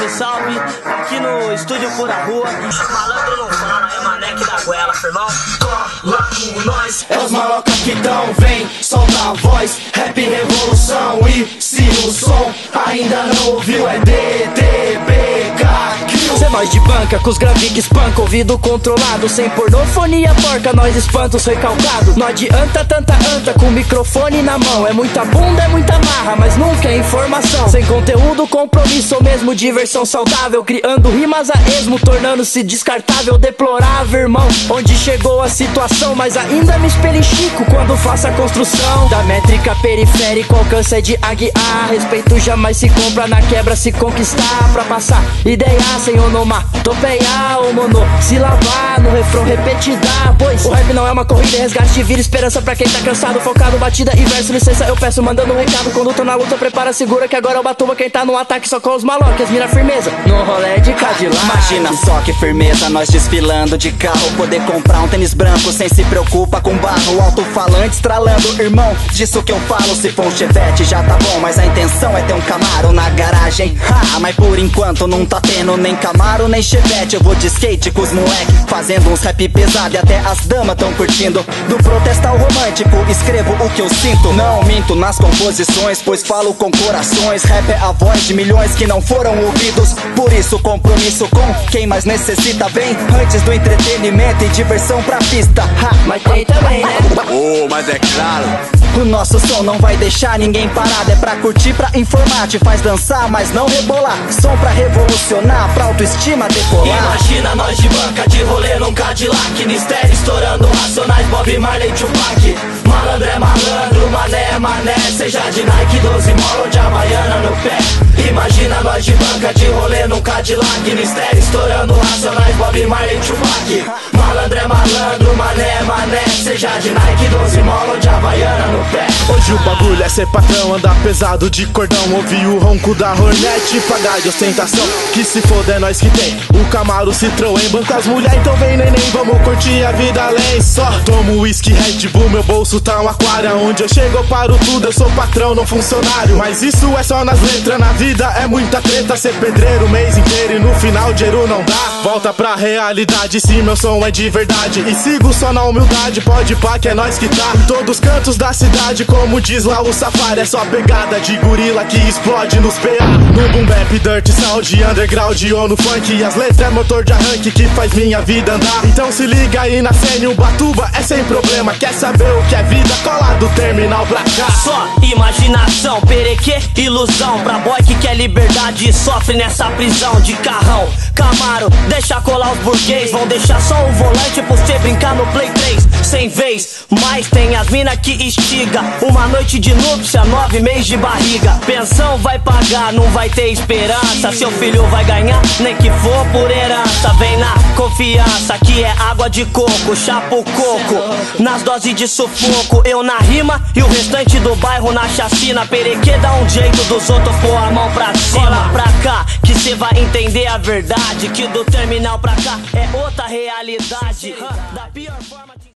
salve, salve, aqui no Estúdio Pura Rua. Malandro não fala, é Maneque da Goela, firmão. Cola com nós. É os malocas que tão, vem, solta a voz. Rap revolução e se o som ainda não ouviu é DDBK. Cê nós de banca, com os graves que espanca, ouvido controlado. Sem pornofonia porca, nós espanta os recalcados. Não adianta tanta anta com o microfone na mão. É muita bunda, é muita marra, mas nunca é informação. Sem conteúdo, compromisso ou mesmo diversão saudável. Criando rimas a esmo, tornando-se descartável. Deplorável, irmão, onde chegou a situação. Mas ainda me espelichico quando faço a construção da métrica periférica, alcance é de aguiar. Respeito jamais se compra, na quebra se conquistar. Pra passar ideia sem onomatopeia ou monossilabar no refrão repetidar. Pois o rap não é uma corrida, resgate de vida, esperança pra quem tá cansado. Focado, batida e verso, licença eu peço, mandando um recado. Conduta na luta, prepara, segura que agora eu batuba. Quem tá no ataque só com os malocas, mira firmeza no rolê de Cadillac. Imagina só que firmeza, nós desfilando de carro. Poder comprar um tênis branco sem se preocupa com barro. Alto-falante estralando, irmão, disso que eu falo. Se for um Chevette já tá bom, mas a intenção é ter um Camaro na garagem. Mas por enquanto não tá tendo nem Camaro nem Chevette. Eu vou de skate com os moleque, fazendo uns rap pesado e até as damas tão curtindo. Do protesto ao romântico, escrevo o que eu sinto. Não minto nas composições, pois falo com corações. Rap é a voz de milhões que não foram ouvidos. Por isso compromisso com quem mais necessita. Vem antes do entretenimento e diversão pra pista. Mas tem também, né? Oh, mas é claro. O nosso som não vai deixar ninguém parado. É pra curtir, pra informar, te faz dançar, mas não rebolar. Som pra revolucionar, pra autoestima decolar. Imagina nós de banca, de rolê num Cadillac. Mistério estourando, Racionais, Bob Marley, Tupac. Malandro é malandro, mané é mané. Seja de Nike, 12 mola de Havaiana no pé. Imagina nós de banca, de rolê num Cadillac. Mistério estourando, Racionais, Bob Marley, Tupac. Malandro é malandro, mané é mané. Seja de Nike, 12 mola de Havaiana no pé. Hoje o bagulho é ser patrão, andar pesado de cordão. Ouvir o ronco da Hornet e pagar de ostentação. Que se foda é nós que tem o Camaro, Citroën. Banca as mulher, então vem neném, vamos curtir a vida além. Só tomo whisky, Red Bull, meu bolso tá um aquário. Onde eu chego eu paro tudo, eu sou patrão, não funcionário. Mas isso é só nas letras, na vida é muita treta. Ser pedreiro o mês inteiro e no final dinheiro não dá. Volta pra realidade, sim, meu som é de verdade. E sigo só na humildade, pode pá que é nós que tá. Em todos os cantos da cidade, como diz lá o Safari. É só pegada de gorila que explode nos PA. No boom bap, dirt, sound, underground ou no funk. E as letras é motor de arranque que faz minha vida andar. Então se liga aí na cena, o Batuba é sem problema. Quer saber o que é vida? Cola do terminal pra cá. Só imaginação, perequê, ilusão. Pra boy que quer liberdade e sofre nessa prisão de carrão. Camaro, deixa colar os burguês. Vão deixar só o volante pra você brincar no Play 3 sem vez. Mas tem as mina que instiga. Uma noite de núpcia, 9 meses de barriga. Pensão vai pagar, não vai ter esperança. Seu filho vai ganhar, nem que for por herança. Vem na confiança, que é água de coco. Chapa o coco, nas doses de sufoco. Eu na rima e o restante do bairro na chacina. Perequê dá um jeito dos outros pôr a mão pra cima. Cola pra cá, que cê vai entender a verdade. Que do terminal pra cá é outra realidade. Da pior forma.